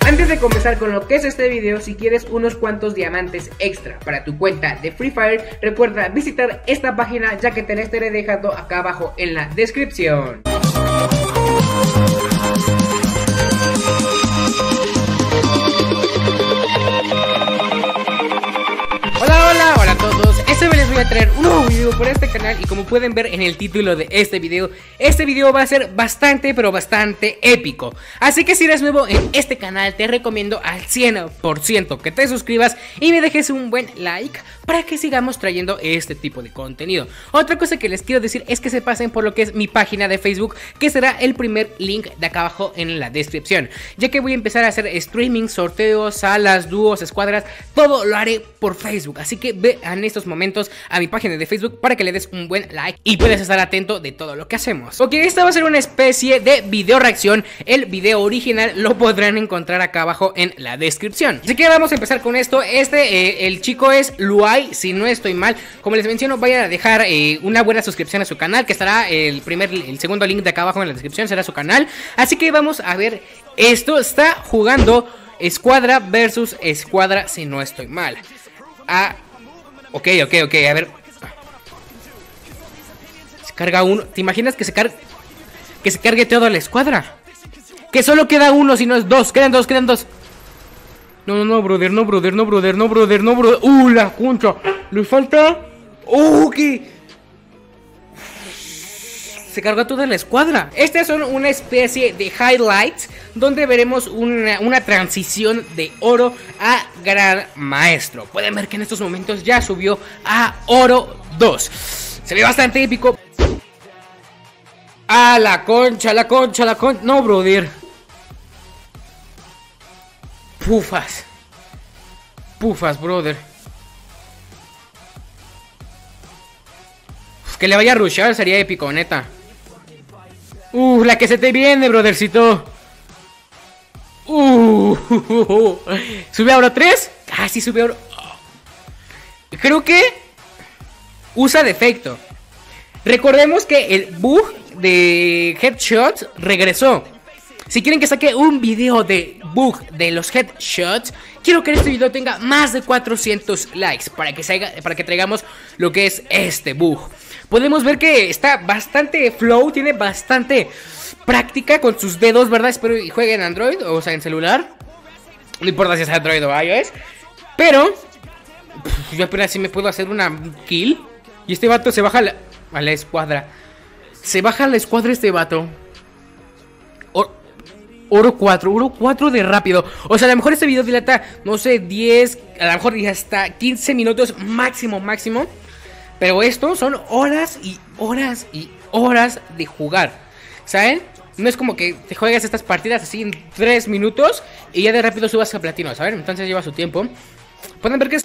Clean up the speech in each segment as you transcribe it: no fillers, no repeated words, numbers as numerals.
Antes de comenzar con lo que es este video, si quieres unos cuantos diamantes extra para tu cuenta de Free Fire, recuerda visitar esta página, ya que te la estaré dejando acá abajo en la descripción. Hola a todos, esta vez les voy a traer un nuevo video por este canal. Y como pueden ver en el título de este video va a ser bastante pero bastante épico. Así que si eres nuevo en este canal, te recomiendo al 100% que te suscribas y me dejes un buen like para que sigamos trayendo este tipo de contenido. Otra cosa que les quiero decir es que se pasen por lo que es mi página de Facebook, que será el primer link de acá abajo en la descripción, ya que voy a empezar a hacer streaming, sorteos, salas, dúos, escuadras, todo lo haré por Facebook. Así que ve en estos momentos a mi página de Facebook para que le des un buen like y puedes estar atento de todo lo que hacemos. Ok, esta va a ser una especie de video reacción. El video original lo podrán encontrar acá abajo en la descripción. Así que vamos a empezar con esto. El chico es Luai, si no estoy mal. Como les menciono, vayan a dejar una buena suscripción a su canal, que estará el segundo link de acá abajo en la descripción, será su canal. Así que vamos a ver esto. Está jugando escuadra versus escuadra, si no estoy mal. Ok, a ver. Se carga uno. ¿Te imaginas que se cargue toda la escuadra? Que solo queda uno, si no es dos. Quedan dos. No, brother. La concha. Le falta. Que se cargó toda la escuadra. Estas son una especie de highlights donde veremos una transición de oro a gran maestro. Pueden ver que en estos momentos ya subió a oro 2. Se ve bastante épico. La concha. No, brother. Pufas, brother. Que le vaya a rushar sería épico, neta. La que se te viene, brothercito. ¿Sube a oro 3? Sí, sube a oro. Creo que usa defecto. Recordemos que el bug de headshots regresó. Si quieren que saque un video de bug de los headshots, quiero que este video tenga más de 400 likes para que traigamos lo que es este bug. Podemos ver que está bastante flow, tiene bastante práctica con sus dedos, ¿verdad? Espero que juegue en Android, o sea, en celular. No importa si es Android o iOS. Pero yo apenas si me puedo hacer una kill. Y este vato se baja a la escuadra. Se baja a la escuadra este vato. Oro 4 de rápido. O sea, a lo mejor este video dilata, no sé, 10, a lo mejor hasta 15 minutos máximo. Pero esto son horas y horas de jugar, ¿saben? No es como que te juegas estas partidas así en 3 minutos y ya de rápido subas a platino, ¿saben? Entonces lleva su tiempo. Pueden ver que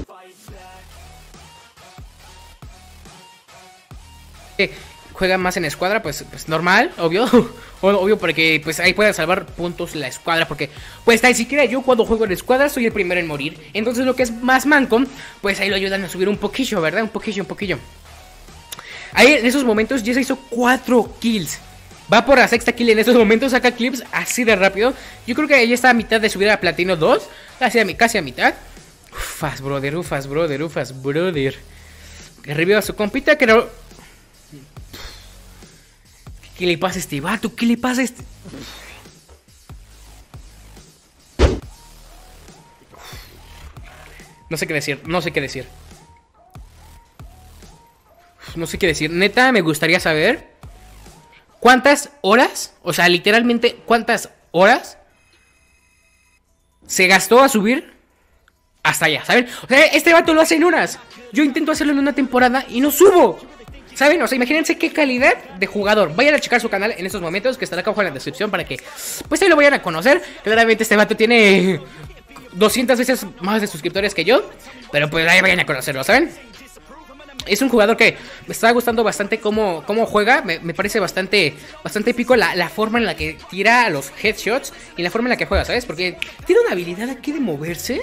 juega más en escuadra, pues normal, obvio. Obvio, porque pues ahí pueden salvar puntos la escuadra. Porque pues ni siquiera yo cuando juego en escuadra soy el primero en morir. Entonces lo que es más manco, pues ahí lo ayudan a subir un poquillo, ¿verdad? Un poquillo. Ahí en esos momentos ya se hizo 4 kills. Va por la sexta kill en estos momentos, saca clips así de rápido. Yo creo que ahí está a mitad de subir a platino 2. Casi a mitad. Ufas, brother. Que reviva a su compita, que no... ¿Qué le pasa a este vato? No sé qué decir. Neta, me gustaría saber cuántas horas, o sea, literalmente cuántas horas se gastó a subir hasta allá, ¿saben? O sea, este vato lo hace en horas. Yo intento hacerlo en una temporada y no subo, ¿saben? O sea, imagínense qué calidad de jugador. Vayan a checar su canal en estos momentos, que estará acá abajo en la descripción, para que pues ahí lo vayan a conocer. Claramente este vato tiene 200 veces más de suscriptores que yo, pero pues ahí vayan a conocerlo, ¿saben? Es un jugador que me está gustando bastante cómo juega. Me parece bastante épico la forma en la que tira los headshots y la forma en la que juega, ¿sabes? Porque tiene una habilidad aquí de moverse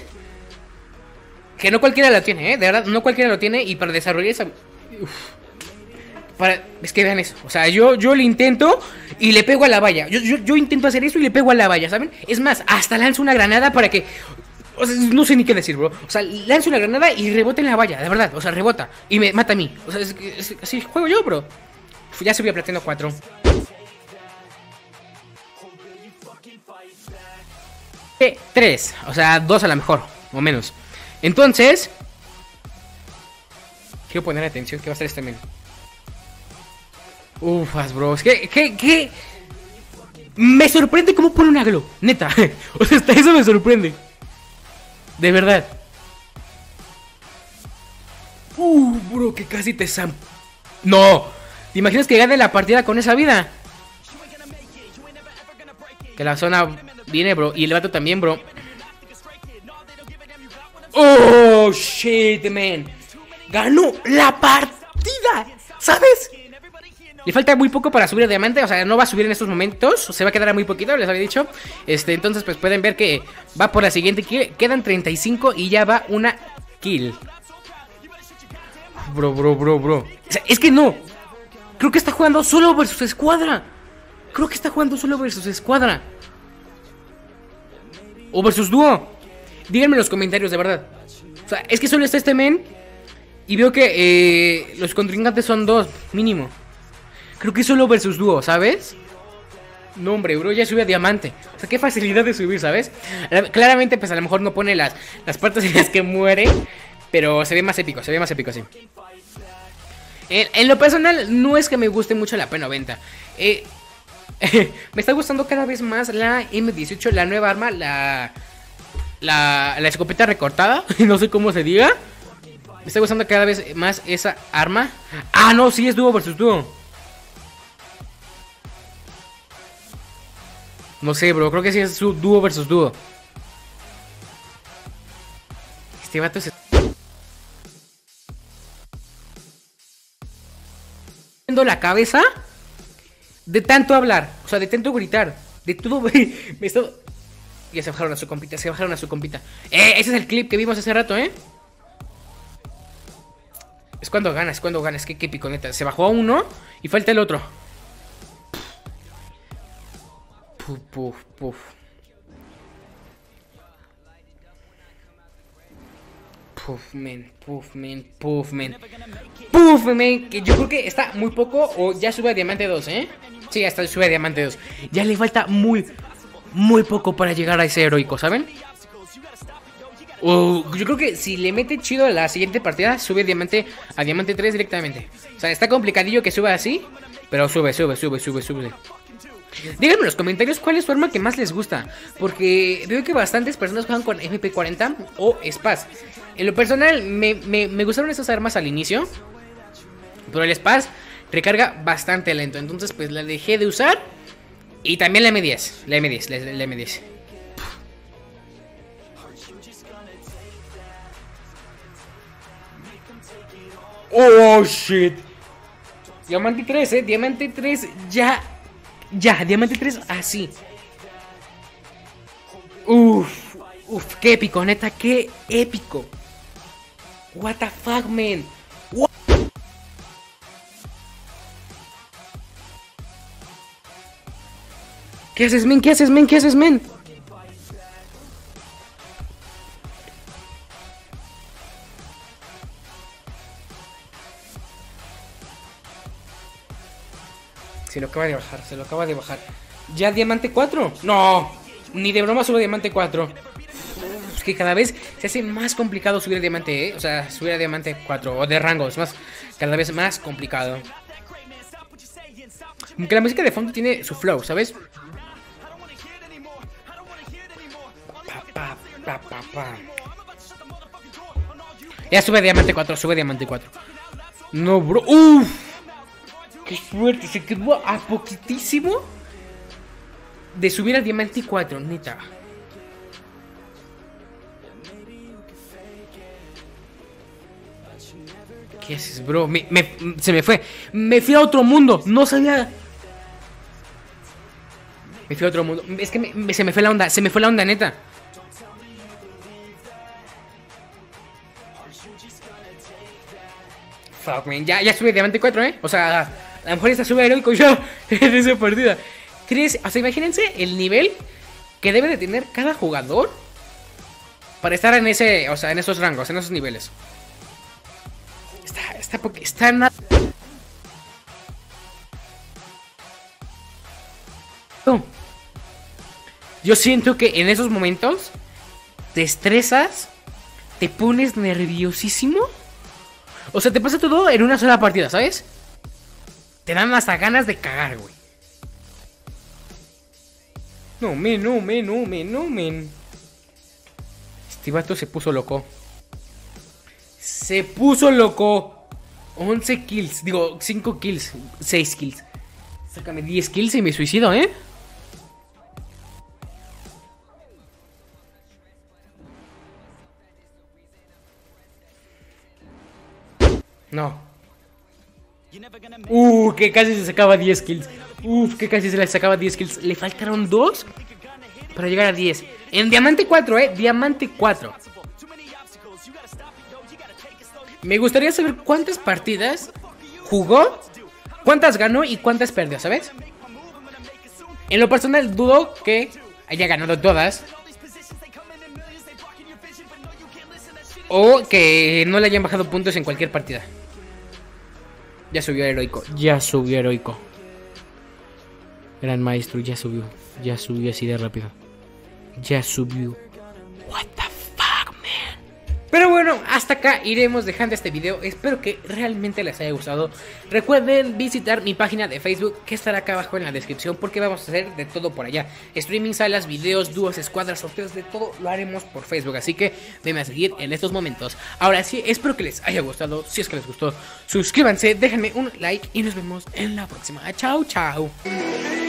que no cualquiera la tiene, de verdad, no cualquiera lo tiene. Y para desarrollar esa... Es que vean eso. O sea, yo le intento y le pego a la valla. Yo intento hacer eso y le pego a la valla, ¿saben? Es más, hasta lanzo una granada para que... O sea, no sé ni qué decir, bro. O sea, lanzo una granada y rebota en la valla, de verdad. O sea, rebota. Y me mata a mí. O sea, así juego yo, bro. Ya subí a platino 4. Tres. O sea, 2 a lo mejor. O menos. Entonces... Quiero poner atención que va a estar este men. Ufas, bro. Es que... Me sorprende cómo pone un aglo. Neta. O sea, hasta eso me sorprende. De verdad. Bro, que casi te sam... No. ¿Te imaginas que gane la partida con esa vida? Que la zona viene, bro. Y el vato también, bro. Oh, shit, man. Ganó la partida. ¿Sabes? Le falta muy poco para subir a diamante. O sea, no va a subir en estos momentos. Se va a quedar a muy poquito, les había dicho. Entonces, pues pueden ver que va por la siguiente kill. Quedan 35 y ya va una kill. Bro. O sea, es que no. Creo que está jugando solo versus escuadra. O versus dúo. Díganme en los comentarios, de verdad. O sea, es que solo está este men. Y veo que los contrincantes son 2, mínimo. Creo que es solo versus dúo, ¿sabes? No, hombre, bro, ya sube a diamante. O sea, qué facilidad de subir, ¿sabes? Claramente, pues a lo mejor no pone las partes en las que muere. Pero se ve más épico, sí. En lo personal, no es que me guste mucho la P90. Me está gustando cada vez más la M18, la nueva arma, la escopeta recortada. No sé cómo se diga. Me está gustando cada vez más esa arma. Ah, no, sí, es dúo versus dúo. No sé, bro, creo que sí es su dúo versus dúo. Este vato se... la cabeza de tanto hablar, o sea, de tanto gritar, de todo. Me está... Ya se bajaron a su compita, ese es el clip que vimos hace rato, Es cuando ganas, qué épico, neta. Se bajó a uno y falta el otro. Puf. Puff, man. Que yo creo que está muy poco. O ya sube a diamante 2, Sí, ya está, sube a diamante 2. Ya le falta muy poco para llegar a ese heroico, ¿saben? Yo creo que si le mete chido a la siguiente partida, sube a diamante 3 directamente. O sea, está complicadillo que suba así, pero sube. Díganme en los comentarios cuál es su arma que más les gusta, porque veo que bastantes personas juegan con MP40 o Spaz. En lo personal me gustaron esas armas al inicio, pero el Spaz recarga bastante lento, entonces pues la dejé de usar. Y también la M10. Oh, shit. Diamante 3, Diamante 3, ya, Diamante 3, así. Uf, qué épico, neta, qué épico. What the fuck, man. ¿Qué haces, men? Se lo acaba de bajar. ¿Ya diamante 4? No, ni de broma sube diamante 4. Es que cada vez se hace más complicado subir a diamante, O sea, subir a diamante 4 o de rango, es más, cada vez más complicado. Aunque la música de fondo tiene su flow, ¿sabes? Ya sube a diamante 4, No, bro. Qué suerte, se quedó a poquitísimo de subir al diamante 4, neta. ¿Qué haces, bro? Se me fue. Me fui a otro mundo. No sabía. Me fui a otro mundo. Es que se me fue la onda, neta. fuck, man. Ya sube Diamante 4, O sea, a lo mejor esta sube heroico ya en esa partida. O sea, imagínense el nivel que debe de tener cada jugador para estar en ese, o sea, en esos rangos, en esos niveles. Está nada. Yo siento que en esos momentos te estresas, te pones nerviosísimo. O sea, te pasa todo en una sola partida, ¿sabes? Te dan hasta ganas de cagar, güey. No, men. Este vato se puso loco. 11 kills, digo, 5 kills, 6 kills. Sácame 10 kills y me suicido, No. Que casi se sacaba 10 kills. Que casi se le sacaba 10 kills. Le faltaron 2 para llegar a 10. En Diamante 4, Diamante 4. Me gustaría saber cuántas partidas jugó, cuántas ganó y cuántas perdió, ¿sabes? En lo personal dudo que haya ganado todas, o que no le hayan bajado puntos en cualquier partida. Ya subió heroico. Gran maestro, ya subió así de rápido. Ya subió. What the fuck, man. Pero bueno, hasta acá iremos dejando este video. Espero que realmente les haya gustado. Recuerden visitar mi página de Facebook, que estará acá abajo en la descripción, porque vamos a hacer de todo por allá. Streaming, salas, videos, dúos, escuadras, sorteos, de todo lo haremos por Facebook. Así que venme a seguir en estos momentos. Ahora sí, espero que les haya gustado. Si es que les gustó, suscríbanse, déjenme un like y nos vemos en la próxima. Chao, chao.